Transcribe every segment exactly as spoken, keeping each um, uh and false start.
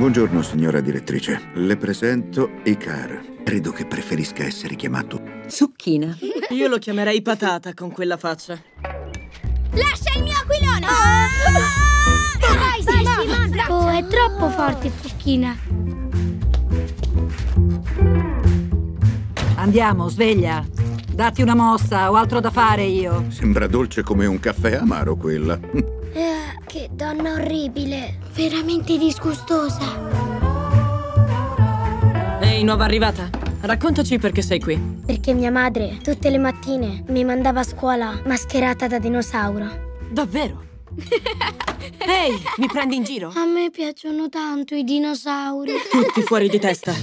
Buongiorno, signora direttrice. Le presento Icar. Credo che preferisca essere chiamato Zucchina. Io lo chiamerei patata con quella faccia. Lascia il mio aquilone! Ah! Vai, vai, Simon! Oh, è troppo forte, Zucchina. Andiamo, sveglia. Datti una mossa, ho altro da fare io. Sembra dolce come un caffè amaro, quella. Eh, che donna orribile. Veramente disgustosa. Ehi, nuova arrivata. Raccontaci perché sei qui. Perché mia madre, tutte le mattine, mi mandava a scuola mascherata da dinosauro. Davvero? Ehi, mi prendi in giro? A me piacciono tanto i dinosauri. Tutti fuori di testa.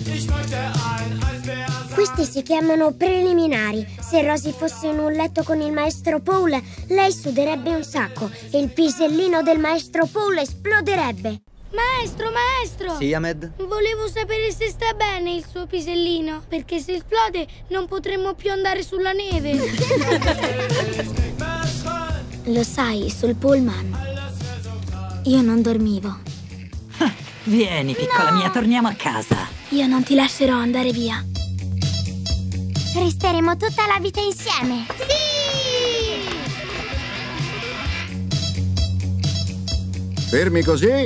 Questi si chiamano preliminari. Se Rosie fosse in un letto con il maestro Paul, lei suderebbe un sacco e il pisellino del maestro Paul esploderebbe. Maestro, maestro! Sì, Ahmed? Volevo sapere se sta bene il suo pisellino, perché se esplode non potremmo più andare sulla neve. Lo sai, sul pullman io non dormivo. Vieni, piccola No! mia, torniamo a casa. Io non ti lascerò andare via. Resteremo tutta la vita insieme. Sì! Fermi così.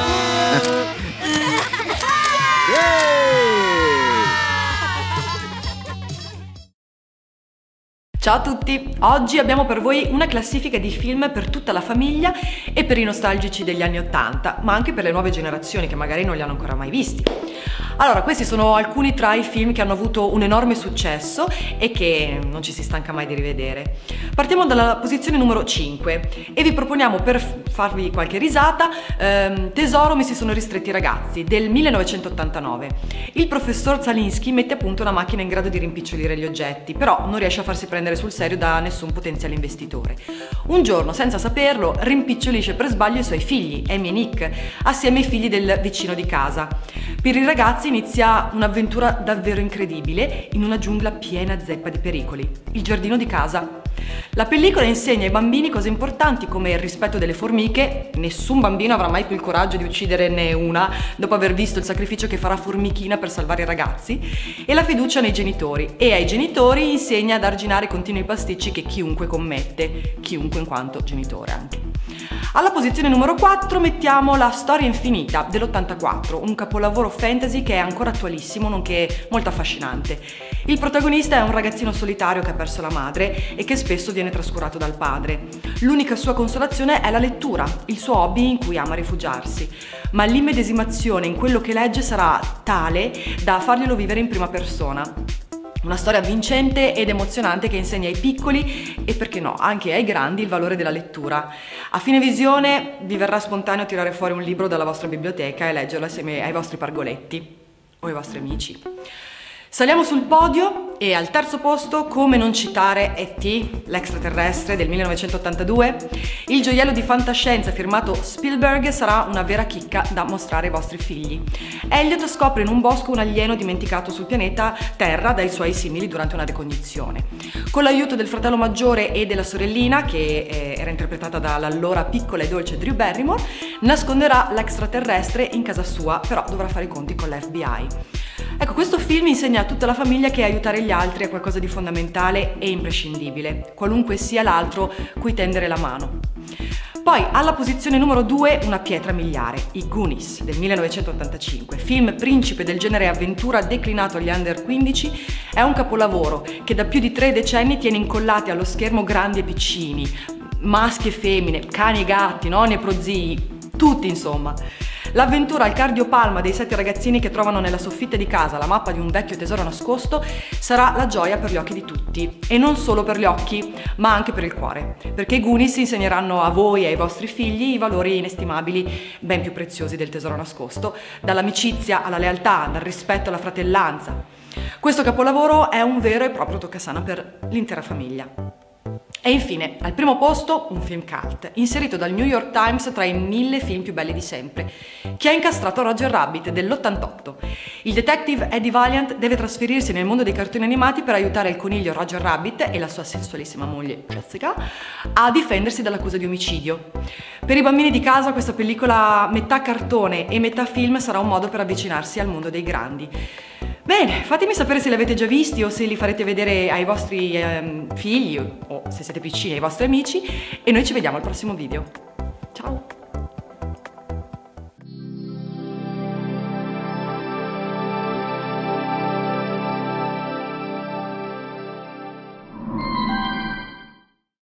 Ciao a tutti! Oggi abbiamo per voi una classifica di film per tutta la famiglia e per i nostalgici degli anni ottanta, ma anche per le nuove generazioni che magari non li hanno ancora mai visti. Allora, questi sono alcuni tra i film che hanno avuto un enorme successo e che non ci si stanca mai di rivedere. Partiamo dalla posizione numero cinque e vi proponiamo, per farvi qualche risata, ehm, Tesoro mi si sono ristretti i ragazzi, del millenovecentottantanove. Il professor Zalinsky mette a punto una macchina in grado di rimpicciolire gli oggetti, però non riesce a farsi prendere sul serio da nessun potenziale investitore. Un giorno, senza saperlo, rimpicciolisce per sbaglio i suoi figli, Amy e Nick, assieme ai figli del vicino di casa. Per i ragazzi inizia un'avventura davvero incredibile in una giungla piena zeppa di pericoli, il giardino di casa. La pellicola insegna ai bambini cose importanti come il rispetto delle formiche. Nessun bambino avrà mai più il coraggio di ucciderne una dopo aver visto il sacrificio che farà Formichina per salvare i ragazzi, e la fiducia nei genitori, e ai genitori insegna ad arginare i continui pasticci che chiunque commette, chiunque in quanto genitore anche. Alla posizione numero quattro mettiamo La storia infinita dell'ottantaquattro, un capolavoro fantasy che è ancora attualissimo nonché molto affascinante. Il protagonista è un ragazzino solitario che ha perso la madre e che spesso viene trascurato dal padre. L'unica sua consolazione è la lettura, il suo hobby in cui ama rifugiarsi, ma l'immedesimazione in quello che legge sarà tale da farglielo vivere in prima persona. Una storia vincente ed emozionante che insegna ai piccoli e, perché no, anche ai grandi il valore della lettura. A fine visione vi verrà spontaneo tirare fuori un libro dalla vostra biblioteca e leggerlo assieme ai vostri pargoletti o ai vostri amici. Saliamo sul podio e al terzo posto, come non citare E T, l'extraterrestre del millenovecentottantadue. Il gioiello di fantascienza firmato Spielberg sarà una vera chicca da mostrare ai vostri figli. Elliot scopre in un bosco un alieno dimenticato sul pianeta Terra dai suoi simili durante una ricognizione. Con l'aiuto del fratello maggiore e della sorellina, che eh, era interpretata dall'allora piccola e dolce Drew Barrymore, nasconderà l'extraterrestre in casa sua, però dovrà fare i conti con l'F B I. Ecco, questo film insegna a tutta la famiglia che aiutare gli altri è qualcosa di fondamentale e imprescindibile, qualunque sia l'altro cui tendere la mano. Poi, alla posizione numero due, una pietra miliare, I Goonies del millenovecentottantacinque, film principe del genere avventura declinato agli under quindici, è un capolavoro che da più di tre decenni tiene incollati allo schermo grandi e piccini, maschi e femmine, cani e gatti, nonni e prozii, tutti insomma. L'avventura al cardiopalma dei sette ragazzini che trovano nella soffitta di casa la mappa di un vecchio tesoro nascosto sarà la gioia per gli occhi di tutti, e non solo per gli occhi, ma anche per il cuore, perché i Goonies insegneranno a voi e ai vostri figli i valori inestimabili, ben più preziosi del tesoro nascosto, dall'amicizia alla lealtà, dal rispetto alla fratellanza. Questo capolavoro è un vero e proprio toccasana per l'intera famiglia. E infine, al primo posto, un film cult, inserito dal New York Times tra i mille film più belli di sempre, che ha incastrato Roger Rabbit dell'ottantotto. Il detective Eddie Valiant deve trasferirsi nel mondo dei cartoni animati per aiutare il coniglio Roger Rabbit e la sua sensualissima moglie Jessica a difendersi dall'accusa di omicidio. Per i bambini di casa questa pellicola metà cartone e metà film sarà un modo per avvicinarsi al mondo dei grandi. Bene, fatemi sapere se li avete già visti o se li farete vedere ai vostri ehm, figli o se siete piccini ai vostri amici e noi ci vediamo al prossimo video. Ciao!